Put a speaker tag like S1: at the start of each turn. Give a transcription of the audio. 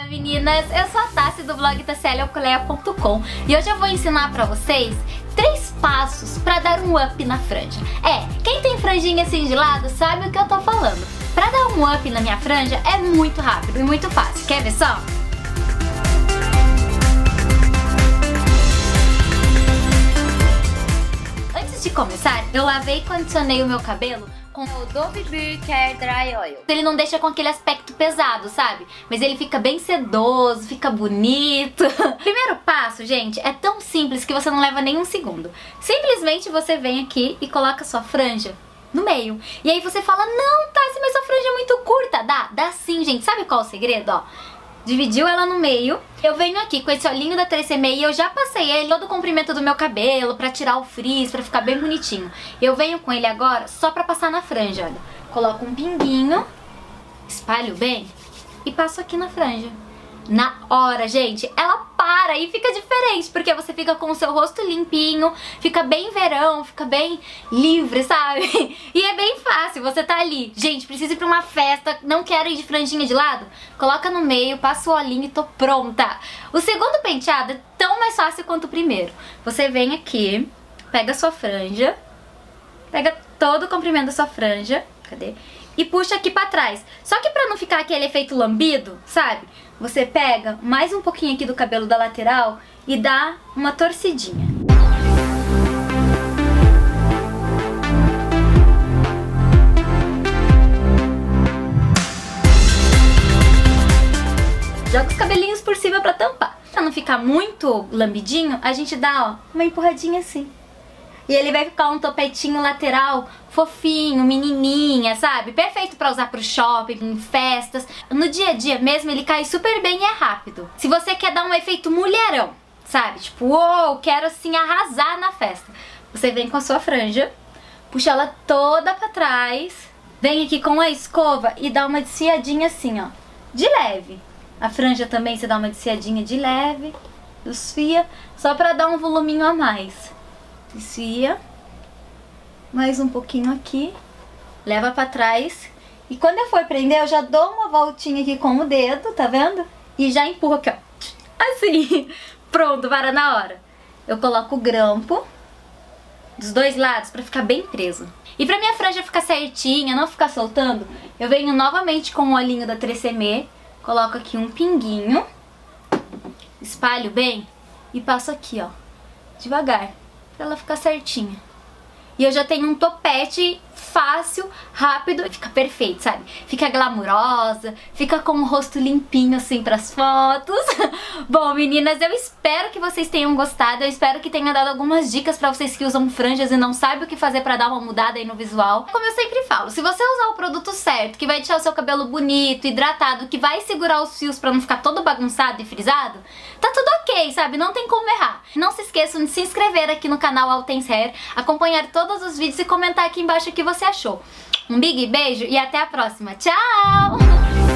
S1: Meninas, eu sou a Tassi do blog tassieliocoleia.com e hoje eu vou ensinar pra vocês 3 passos pra dar um up na franja. Quem tem franjinha assim de lado sabe o que eu tô falando. Pra dar um up na minha franja é muito rápido e muito fácil. Quer ver só? Antes de começar, eu lavei e condicionei o meu cabelo com o Dove Beauty Care Dry Oil. Ele não deixa com aquele aspecto pesado, sabe? Mas ele fica bem sedoso, fica bonito. Primeiro passo, gente, é tão simples que você não leva nem um segundo. Simplesmente você vem aqui e coloca sua franja no meio. E aí você fala, não, Tassi, mas sua franja é muito curta. Dá sim, gente. Sabe qual é o segredo, ó? Dividiu ela no meio. Eu venho aqui com esse olhinho da 3CM e eu já passei ele todo o comprimento do meu cabelo pra tirar o frizz, pra ficar bem bonitinho. Eu venho com ele agora só pra passar na franja, olha. Coloco um pinguinho, espalho bem e passo aqui na franja. Na hora, gente, ela para e fica diferente, porque você fica com o seu rosto limpinho, fica bem verão, fica bem livre, sabe? E é bem fácil, você tá ali, gente, preciso ir pra uma festa, não quero ir de franjinha de lado? Coloca no meio, passa o olhinho e tô pronta. O segundo penteado é tão mais fácil quanto o primeiro. Você vem aqui, pega a sua franja, pega todo o comprimento da sua franja, cadê? E puxa aqui pra trás. Só que pra não ficar aquele efeito lambido, sabe? Você pega mais um pouquinho aqui do cabelo da lateral e dá uma torcidinha. Joga os cabelinhos por cima pra tampar. Pra não ficar muito lambidinho, a gente dá, ó, uma empurradinha assim. E ele vai ficar um topetinho lateral fofinho, menininha, sabe? Perfeito pra usar pro shopping, em festas. No dia a dia mesmo ele cai super bem e é rápido. Se você quer dar um efeito mulherão, sabe? Tipo, uou, quero assim arrasar na festa. Você vem com a sua franja, puxa ela toda pra trás, vem aqui com a escova e dá uma desfiadinha assim, ó, de leve. A franja também você dá uma desfiadinha de leve, desfia, só pra dar um voluminho a mais. Desfia, mais um pouquinho aqui, leva pra trás e quando eu for prender eu já dou uma voltinha aqui com o dedo, tá vendo? E já empurro aqui, ó, assim, pronto, para na hora. Eu coloco o grampo dos dois lados pra ficar bem preso. E pra minha franja ficar certinha, não ficar soltando, eu venho novamente com o olhinho da 3CM, coloco aqui um pinguinho, espalho bem e passo aqui, ó, devagar, pra ela ficar certinha. E eu já tenho um topete fácil, rápido, fica perfeito, sabe? Fica glamurosa, fica com o rosto limpinho assim pras fotos. Bom, meninas, eu espero que vocês tenham gostado, eu espero que tenha dado algumas dicas pra vocês que usam franjas e não sabem o que fazer pra dar uma mudada aí no visual. Como eu sempre falo, se você usar o produto certo, que vai deixar o seu cabelo bonito, hidratado, que vai segurar os fios pra não ficar todo bagunçado e frisado, tá tudo ok, sabe? Não tem como errar. Não se esqueçam de se inscrever aqui no canal Alten's Hair, acompanhar todos os vídeos e comentar aqui embaixo o que você achou. Um big beijo e até a próxima. Tchau!